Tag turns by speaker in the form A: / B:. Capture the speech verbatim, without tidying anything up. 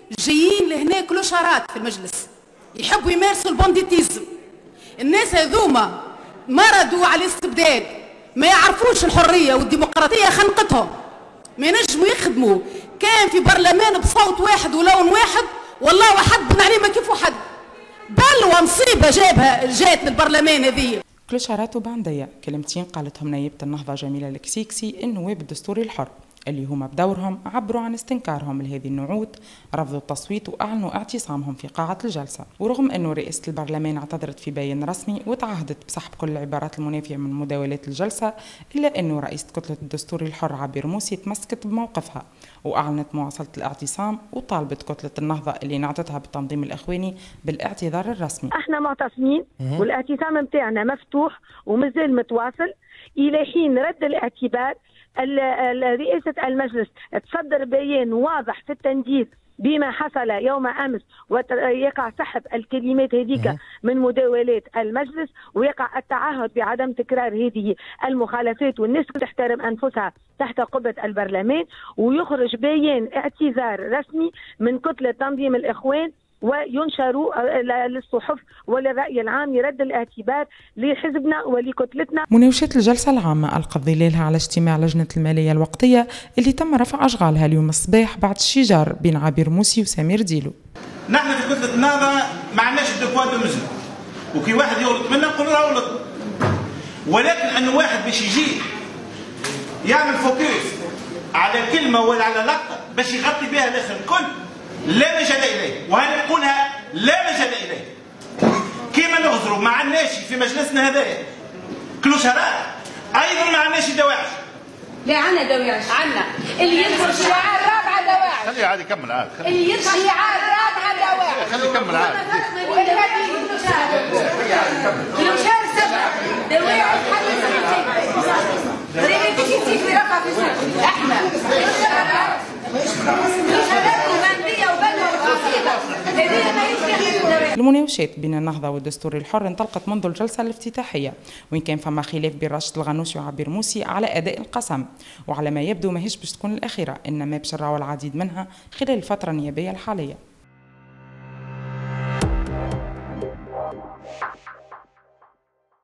A: جايين لهنا كلوشارات في المجلس يحبوا يمارسوا البونديتيزم. الناس هذوما مرضوا على الاستبداد، ما يعرفوش الحريه والديمقراطيه خنقتهم، ما ينجموا يخدموا. كان في برلمان بصوت واحد ولون واحد والله واحد بن عليه ما كيف واحد، بلوى مصيبه جابها جات للبرلمان هذه.
B: كلوشارات وبعندية كلمتين قالتهم نائبة النهضة جميلة الكسيكسي النواب الدستوري الحر اللي هما بدورهم عبروا عن استنكارهم لهذه النعوت، رفضوا التصويت واعلنوا اعتصامهم في قاعة الجلسة. ورغم انه رئاسة البرلمان اعتذرت في بيان رسمي وتعهدت بسحب كل العبارات المنافية من مداولات الجلسة، الا انه رئيسة كتلة الدستوري الحر عبير موسي تمسكت بموقفها واعلنت مواصلة الاعتصام وطالبت كتلة النهضة اللي نعتتها بالتنظيم الاخواني بالاعتذار الرسمي.
C: احنا معتصمين والاعتصام نتاعنا مفتوح ومازال متواصل الى حين رد الاعتبار. رئاسة المجلس تصدر بيان واضح في التنديد بما حصل يوم امس ويقع سحب الكلمات هذيك من مداولات المجلس، ويقع التعهد بعدم تكرار هذه المخالفات والناس تحترم انفسها تحت قبة البرلمان، ويخرج بيان اعتذار رسمي من كتلة تنظيم الاخوان وينشروا للصحف وللرأي العام يرد الاعتبار لحزبنا ولكتلتنا.
B: مناوشات الجلسة العامة ألقت ظلالها على اجتماع لجنة المالية الوقتية اللي تم رفع أشغالها اليوم الصباح بعد الشجار بين عبير موسي وسمير ديلو.
D: نحن في كتلة النهضة ما عندناش دو بوا دو مزن، وكي واحد يغلط منا نقول له غلط، ولكن أنه واحد باش يجي يعمل فوكس على كلمة ولا على لقطة باش يغطي بها الآخر الكل لا مجال إليه، وهذا نقولها لا مجال إليه. كيما نغزروا ما عندناش في مجلسنا هذايا كلوشارات، أيضا ما عندناش دواعش.
E: لا عندنا دواعش، عندنا اللي يدخل شعار رابعة دواعش.
D: خليه عادي يكمل عادي.
E: اللي يدخل شعار رابعة دواعش.
D: خليه يكمل عادي.
E: كلوشار سبعة دواعش حتى سبعتين. ريحة تيجي في رفع في السجن. احنا كلوشارات كلوشارات رومانية وبلوى وقصيدة.
B: المناوشات بين النهضة والدستوري الحر انطلقت منذ الجلسة الافتتاحية، وإن كان فما خلاف بين راشد الغنوشي وعبير موسي على أداء القسم، وعلى ما يبدو ماهيش باش تكون الأخيرة، إنما باش نراو العديد منها خلال الفترة النيابية الحالية.